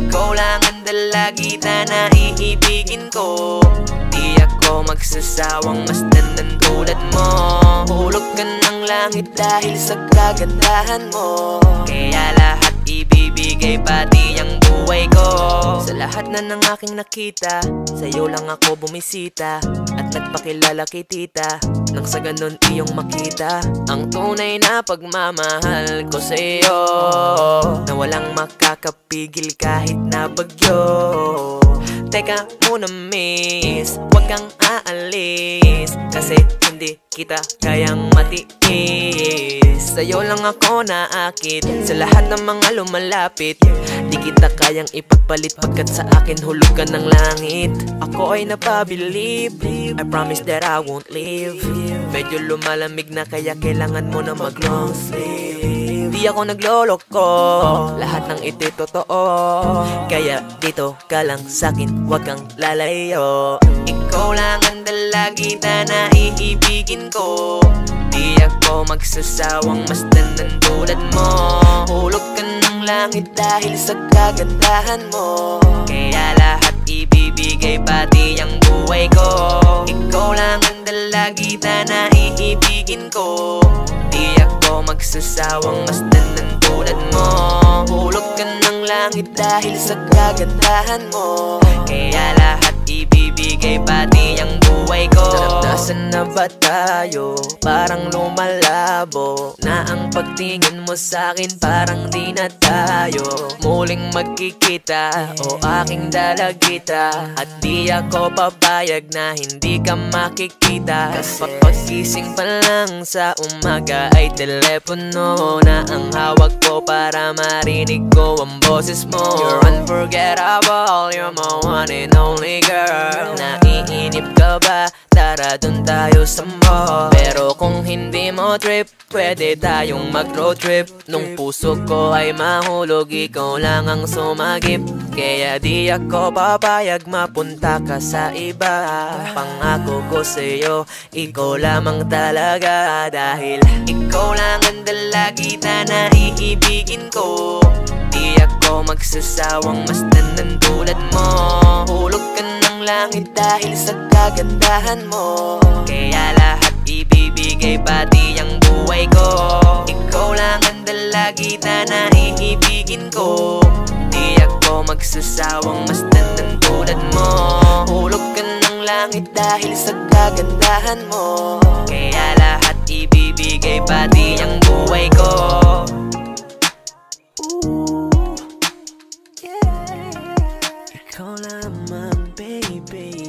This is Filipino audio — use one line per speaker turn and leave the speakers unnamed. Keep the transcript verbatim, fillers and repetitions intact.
Ikaw lang ang dalagita na iibigin ko. Di ako magsasawang masdan ng tulad mo. Hulog ka ng langit dahil sa kagandahan mo. Kaya lahat ibibigay, pati ang buhay ko. Sa lahat na ng aking nakita, sa'yo lang ako bumisita at nagpakilala kay tita, nang sa ganun iyong makita ang tunay na pagmamahal ko sa'yo, na walang makakapigil kahit na bagyo. Teka muna miss, wag kang aalis, kasi hindi kita kayang matiis. Sa'yo lang ako naakit, sa lahat ng mga lumalapit. Di kita kayang ipagpalit, pagkat sa akin hulog ka ng langit. Ako ay napabilib, I promise that I won't leave. Medyo lumalamig na kaya kailangan mo na mag long sleeve. Di ako nagloloko, lahat ng ito'y totoo. Kaya dito ka lang sa'kin, wag kang lalayo. Ikaw lang ang dalagita na iibigin ko. Di ako magsasawang masdan ng tulad mo. Hulog ka ng langit dahil sa kagandahan mo. Kaya lahat ibibigay, pati ang buhay ko. Ikaw lang ang dalagita na iibigin ko. Di ako magsasawang masdan ng tulad mo. Hulog ka ng langit dahil sa kagandahan mo. Kaya lahat ibibigay, pati ang buhay ko. Nasaan na ba tayo? Parang lumalabo na ang pagtingin mo sa'kin, parang di na tayo muling magkikita, o aking dalagita. At di ako papayag na hindi ka makikita, kasi pagising pa lang sa umaga ay telepono na ang hawak ko para marinig ko ang boses mo. You're unforgettable, you're my one and only girl. Naiinip ka ba? Tara dun tayo sa mall. Pero kung hindi mo trip, pwede tayong mag road trip. Nung puso ko ay mahulog, ikaw lang ang sumagip. Kaya di ako papayag mapunta ka sa iba. Pangako ko sa'yo, ikaw lamang talaga. Dahil ikaw lang ang dalagita na iibigin ko. Di ako magsasawang masdan ng tulad mo. Hulog ka ng langit dahil sa kagandahan mo. Kaya lahat ibibigay, pati ang buhay ko. Ikaw lang ang dalagita na iibigin ko. Di ako magsasawang masdan ng tulad mo. Hulog ka ng langit dahil sa kagandahan mo. Kaya lahat ibibigay, pati ang buhay ko. Ikaw lamang, baby.